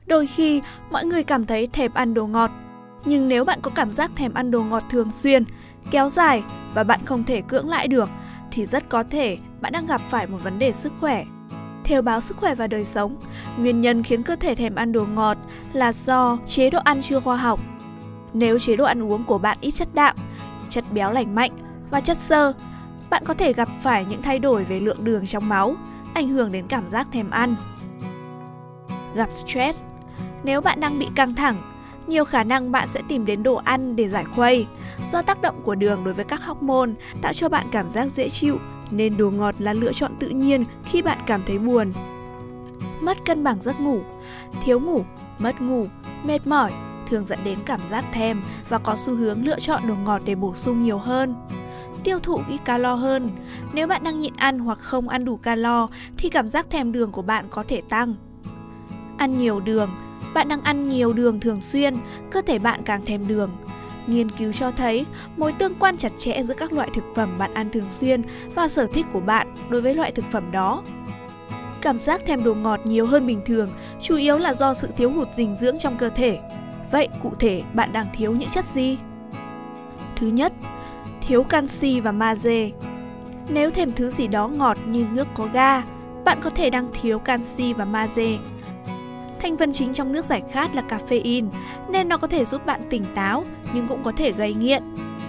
Đôi khi, mọi người cảm thấy thèm ăn đồ ngọt. Nhưng nếu bạn có cảm giác thèm ăn đồ ngọt thường xuyên, kéo dài và bạn không thể cưỡng lại được, thì rất có thể bạn đang gặp phải một vấn đề sức khỏe. Theo báo Sức khỏe và Đời sống, nguyên nhân khiến cơ thể thèm ăn đồ ngọt là do chế độ ăn chưa khoa học. Nếu chế độ ăn uống của bạn ít chất đạm, chất béo lành mạnh và chất xơ, bạn có thể gặp phải những thay đổi về lượng đường trong máu, ảnh hưởng đến cảm giác thèm ăn. Gặp stress. Nếu bạn đang bị căng thẳng, nhiều khả năng bạn sẽ tìm đến đồ ăn để giải khuây. Do tác động của đường đối với các hormone tạo cho bạn cảm giác dễ chịu, nên đồ ngọt là lựa chọn tự nhiên khi bạn cảm thấy buồn. Mất cân bằng giấc ngủ. Thiếu ngủ, mất ngủ, mệt mỏi thường dẫn đến cảm giác thèm và có xu hướng lựa chọn đồ ngọt để bổ sung nhiều hơn. Tiêu thụ ít calo hơn. Nếu bạn đang nhịn ăn hoặc không ăn đủ calo thì cảm giác thèm đường của bạn có thể tăng. Ăn nhiều đường. Bạn đang ăn nhiều đường thường xuyên, cơ thể bạn càng thèm đường. Nghiên cứu cho thấy mối tương quan chặt chẽ giữa các loại thực phẩm bạn ăn thường xuyên và sở thích của bạn đối với loại thực phẩm đó. Cảm giác thèm đồ ngọt nhiều hơn bình thường chủ yếu là do sự thiếu hụt dinh dưỡng trong cơ thể. Vậy cụ thể bạn đang thiếu những chất gì? Thứ nhất, thiếu canxi và magie. Nếu thèm thứ gì đó ngọt như nước có ga, bạn có thể đang thiếu canxi và magie. Thành phần chính trong nước giải khát là caffeine, nên nó có thể giúp bạn tỉnh táo nhưng cũng có thể gây nghiện.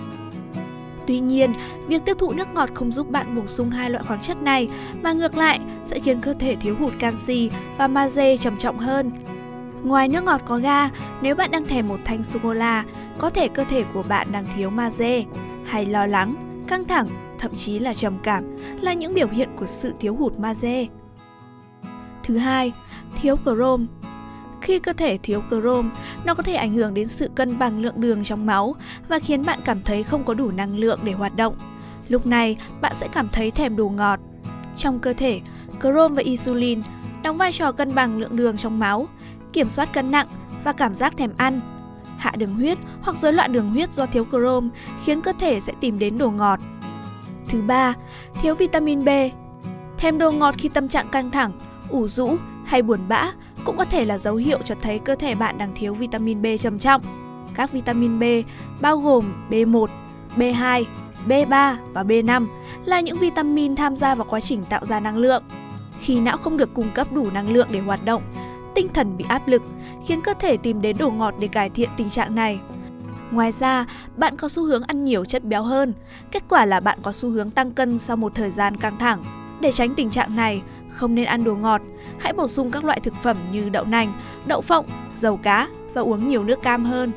Tuy nhiên, việc tiêu thụ nước ngọt không giúp bạn bổ sung hai loại khoáng chất này, mà ngược lại sẽ khiến cơ thể thiếu hụt canxi và magie trầm trọng hơn. Ngoài nước ngọt có ga, nếu bạn đang thèm một thanh sô-cô-la, có thể cơ thể của bạn đang thiếu magie, hay lo lắng, căng thẳng, thậm chí là trầm cảm là những biểu hiện của sự thiếu hụt magie. Thứ hai, thiếu chrome. Khi cơ thể thiếu chrome, nó có thể ảnh hưởng đến sự cân bằng lượng đường trong máu và khiến bạn cảm thấy không có đủ năng lượng để hoạt động. Lúc này, bạn sẽ cảm thấy thèm đồ ngọt. Trong cơ thể, chrome và insulin đóng vai trò cân bằng lượng đường trong máu, kiểm soát cân nặng và cảm giác thèm ăn. Hạ đường huyết hoặc rối loạn đường huyết do thiếu chrome khiến cơ thể sẽ tìm đến đồ ngọt. Thứ ba, thiếu vitamin B. Thèm đồ ngọt khi tâm trạng căng thẳng, ủ rũ hay buồn bã cũng có thể là dấu hiệu cho thấy cơ thể bạn đang thiếu vitamin B trầm trọng. Các vitamin B bao gồm B1, B2, B3 và B5 là những vitamin tham gia vào quá trình tạo ra năng lượng. Khi não không được cung cấp đủ năng lượng để hoạt động, tinh thần bị áp lực, khiến cơ thể tìm đến đồ ngọt để cải thiện tình trạng này. Ngoài ra, bạn có xu hướng ăn nhiều chất béo hơn. Kết quả là bạn có xu hướng tăng cân sau một thời gian căng thẳng. Để tránh tình trạng này, không nên ăn đồ ngọt. Hãy bổ sung các loại thực phẩm như đậu nành, đậu phộng, dầu cá và uống nhiều nước cam hơn.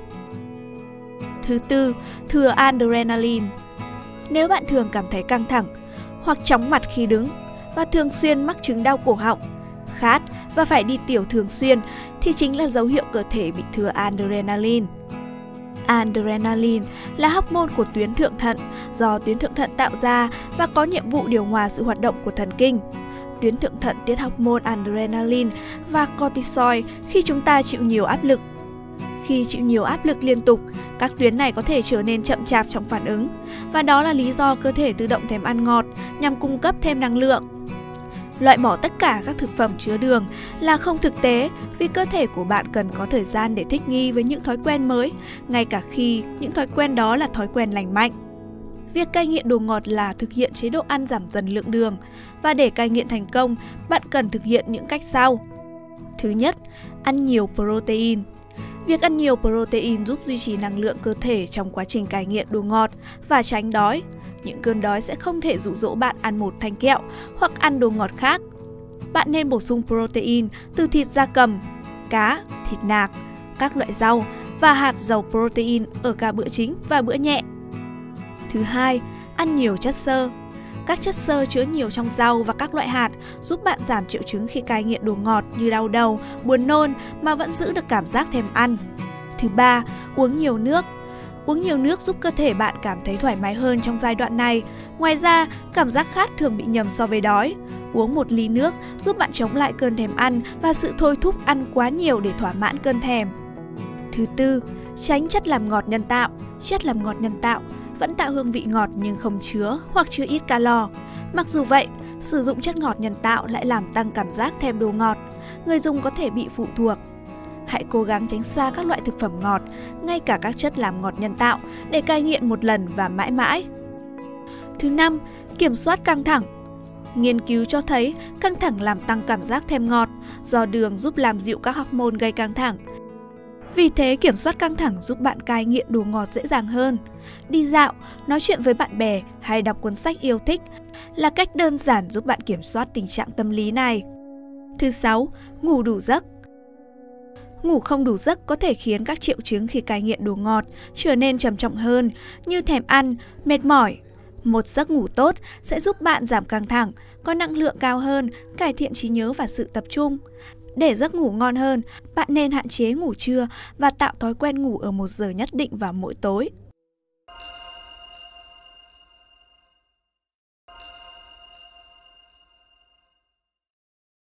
Thứ tư, thừa adrenaline. Nếu bạn thường cảm thấy căng thẳng hoặc chóng mặt khi đứng và thường xuyên mắc chứng đau cổ họng, khát và phải đi tiểu thường xuyên thì chính là dấu hiệu cơ thể bị thừa adrenaline. Adrenaline là hormone của tuyến thượng thận do tuyến thượng thận tạo ra và có nhiệm vụ điều hòa sự hoạt động của thần kinh. Tuyến thượng thận tiết hormone adrenaline và cortisol khi chúng ta chịu nhiều áp lực. Khi chịu nhiều áp lực liên tục, các tuyến này có thể trở nên chậm chạp trong phản ứng, và đó là lý do cơ thể tự động thèm ăn ngọt nhằm cung cấp thêm năng lượng. Loại bỏ tất cả các thực phẩm chứa đường là không thực tế vì cơ thể của bạn cần có thời gian để thích nghi với những thói quen mới, ngay cả khi những thói quen đó là thói quen lành mạnh. Việc cai nghiện đồ ngọt là thực hiện chế độ ăn giảm dần lượng đường, và để cai nghiện thành công, bạn cần thực hiện những cách sau. Thứ nhất, ăn nhiều protein. Việc ăn nhiều protein giúp duy trì năng lượng cơ thể trong quá trình cai nghiện đồ ngọt và tránh đói. Những cơn đói sẽ không thể dụ dỗ bạn ăn một thanh kẹo hoặc ăn đồ ngọt khác. Bạn nên bổ sung protein từ thịt gia cầm, cá, thịt nạc, các loại rau và hạt giàu protein ở cả bữa chính và bữa nhẹ. Thứ hai, ăn nhiều chất xơ. Các chất xơ chứa nhiều trong rau và các loại hạt giúp bạn giảm triệu chứng khi cai nghiện đồ ngọt như đau đầu, buồn nôn mà vẫn giữ được cảm giác thèm ăn. Thứ ba, uống nhiều nước. Uống nhiều nước giúp cơ thể bạn cảm thấy thoải mái hơn trong giai đoạn này. Ngoài ra, cảm giác khát thường bị nhầm so với đói. Uống 1 ly nước giúp bạn chống lại cơn thèm ăn và sự thôi thúc ăn quá nhiều để thỏa mãn cơn thèm. Thứ tư, tránh chất làm ngọt nhân tạo. Chất làm ngọt nhân tạo vẫn tạo hương vị ngọt nhưng không chứa hoặc chứa ít calo. Mặc dù vậy, sử dụng chất ngọt nhân tạo lại làm tăng cảm giác thèm đồ ngọt. Người dùng có thể bị phụ thuộc. hãy cố gắng tránh xa các loại thực phẩm ngọt, ngay cả các chất làm ngọt nhân tạo, để cai nghiện một lần và mãi mãi. Thứ 5, kiểm soát căng thẳng. Nghiên cứu cho thấy căng thẳng làm tăng cảm giác thèm ngọt, do đường giúp làm dịu các hormone gây căng thẳng. Vì thế, kiểm soát căng thẳng giúp bạn cai nghiện đồ ngọt dễ dàng hơn. Đi dạo, nói chuyện với bạn bè hay đọc cuốn sách yêu thích là cách đơn giản giúp bạn kiểm soát tình trạng tâm lý này. Thứ 6, ngủ đủ giấc. Ngủ không đủ giấc có thể khiến các triệu chứng khi cai nghiện đồ ngọt trở nên trầm trọng hơn, như thèm ăn, mệt mỏi. Một giấc ngủ tốt sẽ giúp bạn giảm căng thẳng, có năng lượng cao hơn, cải thiện trí nhớ và sự tập trung. Để giấc ngủ ngon hơn, bạn nên hạn chế ngủ trưa và tạo thói quen ngủ ở một giờ nhất định vào mỗi tối.